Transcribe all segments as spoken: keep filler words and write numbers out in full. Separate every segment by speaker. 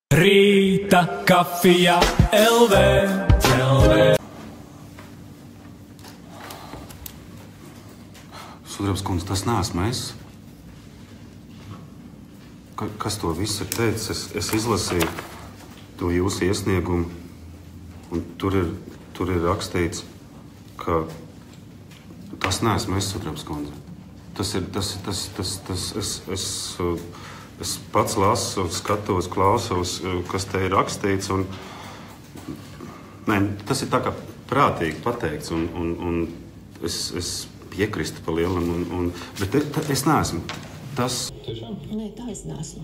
Speaker 1: Rīta kafija L V.
Speaker 2: Sudrabs kundze, tas neesmu es. Ka, kas to visu ir teicis? Es, es izlasīju to jūsu iesniegumu, un tur ir, tur ir rakstīts, ka tas neesmu es, Sudrabs kundze. Tas ir, tas, tas, tas, tas, es, es, es pats lasu, skatos, klausos, kas te ir rakstīts, un nē, tas ir tā kā prātīgi pateikts, un, un, un es, es piekrīstu pa lielam, un, un, bet te, te, es neesmu tas.
Speaker 3: Tiešām? Nē, tā es neesmu.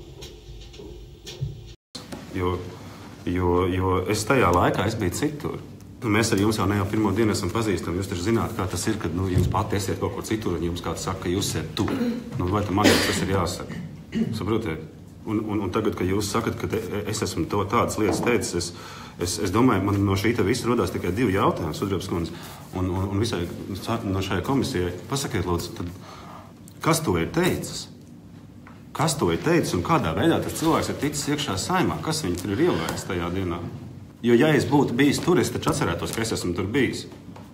Speaker 2: Jo, jo, jo es tajā laikā es biju citur. Mēs ar jums jau ne jau pirmo dienu esam pazīstami. Jūs taču zināt, kā tas ir, kad nu, jums pati esiet kaut kur citur, un jums kāds saka, ka jūs esat tur. Nu, vai tam man tas ir jāsaka? Saprotiet? Un, un, un tagad, kad jūs sakat, ka te, es esmu to tādas lietas teicis, es, es, es domāju, man no šī te visa rodās tikai divi jautājumi, Sudrabs kundze, un, un, un visai no šajai komisijai. Pasakiet, lūdzu, tad, kas to ir teicis? Kas to ir teicis un kādā veidā tas cilvēks ir ticis iekšā Saeimā? Kas viņu tur ir ielaists tajā dienā? Jo, ja es būtu bijis tur, es taču atcerētos, ka es esmu tur bijis.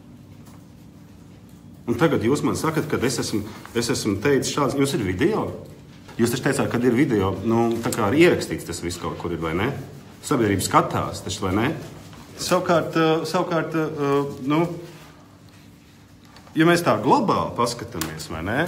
Speaker 2: Un tagad jūs man sakat, ka es esmu, es esmu teicis šāds, jums ir video? Jūs taču teicāt, kad ir video, nu, tā kā ir ierakstīts tas viss kaut kur ir, vai ne? Sabiedrība skatās, taču, vai ne? Savukārt, savukārt, nu, ja mēs tā globāli paskatāmies, vai ne?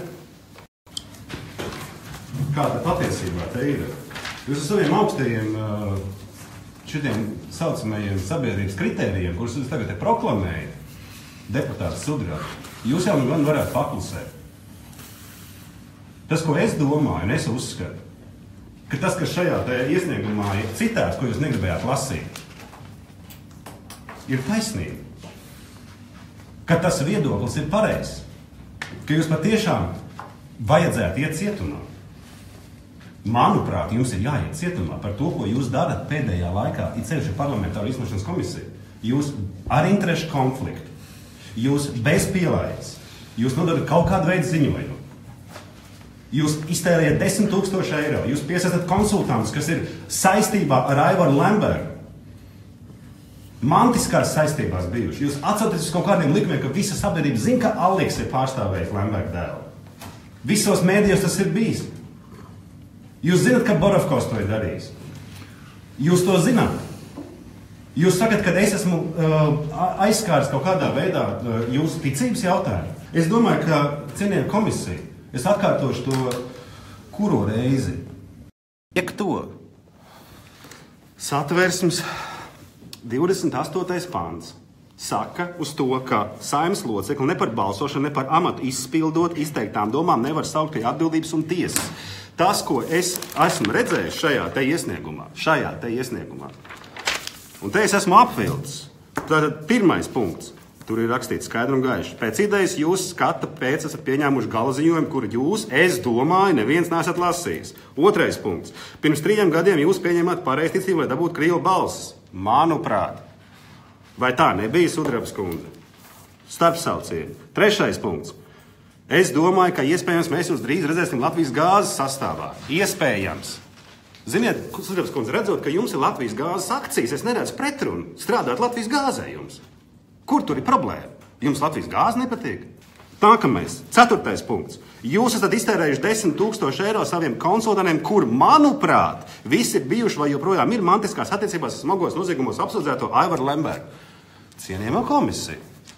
Speaker 2: Kāda patiesībā te ir? Jūs ar saviem augstajiem šitiem saucamajiem sabiedrības kritērijiem, kurus jūs tagad te proklamējat, deputāts Sudrabs, jūs jau man varētu paklusēt. Tas, ko es domāju, un es uzskatu, ka tas, kas šajā te iesniegumā ir citāts, ko jūs negribējāt lasīt, ir taisnība. Ka tas viedoklis ir pareizs. Ka jūs patiešām vajadzētu iet cietumā. Manuprāt, jums ir jāiet cietumā par to, ko jūs darat pēdējā laikā, it sevišķi parlamentāru izmešanas komisiju. Jūs ar interešu konfliktu, jūs bez pielaides, jūs nodarat kaut kādu veidu ziņojumu. Jūs iztērējat desmit tūkstoši eiro, jūs piesaistat konsultantus, kas ir saistībā ar Aivaru Lembergu. Mantiskās saistībās bijuši. Jūs atcaucaties uz kaut kādiem likumiem, ka visa sabiedrība zina, ka Aliks ir pārstāvējis Lemberga dēlu. Visos mēdījos tas ir bijis. Jūs zināt, ka Borovkovs to ir darījis. Jūs to zināt. Jūs sakat, ka es esmu uh, aizskāris kaut kādā veidā uh, jūsu ticības jautājumu. Es domāju, ka cienījama komisija, es atkārtošu to kuro reizi. Iek to. Satversmes divdesmit astotais pants saka uz to, ka Saeimas locekli ne par balsošanu, ne par amatu izpildot izteiktām domām nevar saukt pie atbildības un tiesas. Tas, ko es esmu redzējis šajā te iesniegumā, šajā te iesniegumā, un te es esmu apvilcis. Tātad pirmais punkts. Tur ir rakstīts skaidri un gaiši. Pēc idejas jūs skata pēc esat pieņēmuši gala ziņojumu, kuru jūs, es domāju, neviens nesat lasījis. Otrais punkts. Pirms trījiem gadiem jūs pieņēmāt pareizticību, lai dabūtu Krievu balsis. Manuprāt. Vai tā nebija, Sudrabs kundze? Starpsaucieni. Trešais punkts. Es domāju, ka iespējams mēs jūs drīz redzēsim Latvijas gāzes sastāvā. Iespējams. Ziniet, Sudrabs kundze, redzot, ka jums ir Latvijas gāzes akcijas, es neredzu pretrunu strādāt Latvijas gāzē jums. Kur tur ir problēma? Jums Latvijas gāze nepatīk? Nākamais, ceturtais punkts. Jūs esat iztērējuši desmit tūkstoši eiro saviem konsultantiem, kur, manuprāt, visi ir bijuši vai joprojām ir mantiskās attiecībās smagos noziegumos apsūdzēto Aivaru Lembergu. Cienījamā komisija.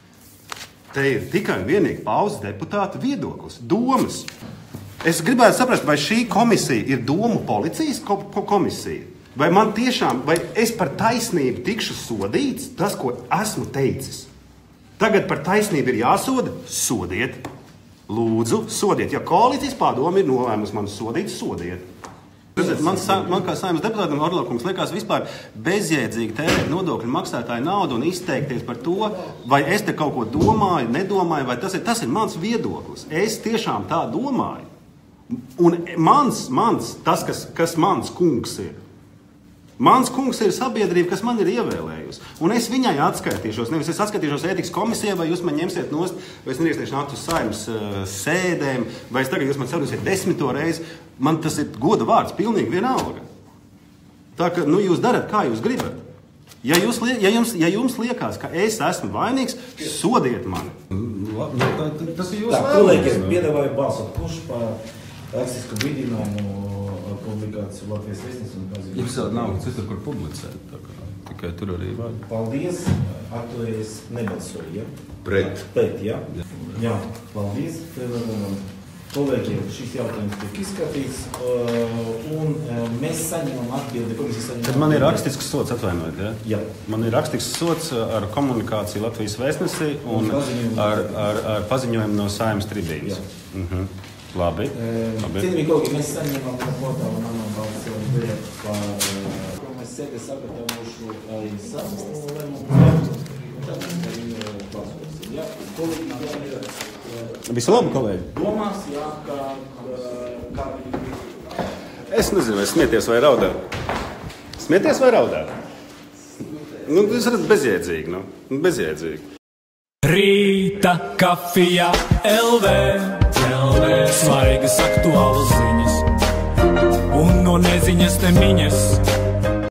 Speaker 2: Te ir tikai un vienīgi pauzes deputātu viedoklis, domas. Es gribētu saprast, vai šī komisija ir domu policijas ko ko komisija? Vai man tiešām, vai es par taisnību tikšu sodīts, tas, ko esmu teicis? Tagad par taisnību ir jāsoda? Sodiet. Lūdzu, sodiet. Ja koalīcijas pārdoma ir nolēmusi man sodīt, sodiet. Man, man kā Saeimas deputātam Orlovkungs liekas vispār bezjēdzīgi tērēt nodokļu maksātāju naudu un izteikties par to, vai es te kaut ko domāju, nedomāju, vai tas ir, tas ir mans viedoklis. Es tiešām tā domāju. Un mans, mans, tas, kas, kas mans kungs ir. Mans kungs ir sabiedrība, kas man ir ievēlējusi. Un es viņai atskaitīšos. Nevis es atskaitīšos ētikas komisijai, vai jūs man ņemsiet nost, vai es nedrīkstēšu nākt uz Saeimas uh, sēdēm, vai es tagad jūs man sarunāsiet desmito reizi. Man tas ir goda vārds, pilnīgi vienalga. Tā ka, nu, jūs darat, kā jūs gribat. Ja, jūs, ja, jums, ja jums liekas, ka es esmu vainīgs, sodiet mani.
Speaker 4: Tas ir jūsu lēmums. Kolēģi, es piedāvāju balsot. Kurš par rakstisku brīdinājumu publikāciju Latvijas Vēstnesī un paziņojumu?
Speaker 5: Jums jau nav citur, kur publicēt. Tā kā tikai tur arī vajag.
Speaker 4: Paldies. Atturies nebalsoja.
Speaker 5: Pret.
Speaker 4: Pret, jā. Jā, paldies. Kolēģi, šis jautājums tiek izskatīts, un mēs saņemam atbildi, komisija saņemam.
Speaker 2: Tad man ir rakstisks sots, atvainojiet, ja?
Speaker 4: Jā.
Speaker 2: Man ir rakstisks sots ar komunikāciju Latvijas Vēstnesī un ar, ar, ar paziņojumu no Saeimas tribīnes. Uh-huh. Labi. Labi.
Speaker 4: Cienījamie kolēģi, mēs saņemam no portāla Mano balsu par, ko mēs sēdē sagatavošu arī savu lēmumu. Tad mēs arī balsosim. Jā, kolēģi, jā, jā.
Speaker 2: Visu labu, kolēģi!
Speaker 4: Domās, jā, kā... kā...
Speaker 2: Es nezinu, vai smieties vai raudāt. Smieties vai raudāt? Nu, jūs esat bezjēdzīgi, nu. Bezjēdzīgi.
Speaker 1: Rīta kafija L V, L V. Svaigas aktuālas ziņas un no neziņas te miņas.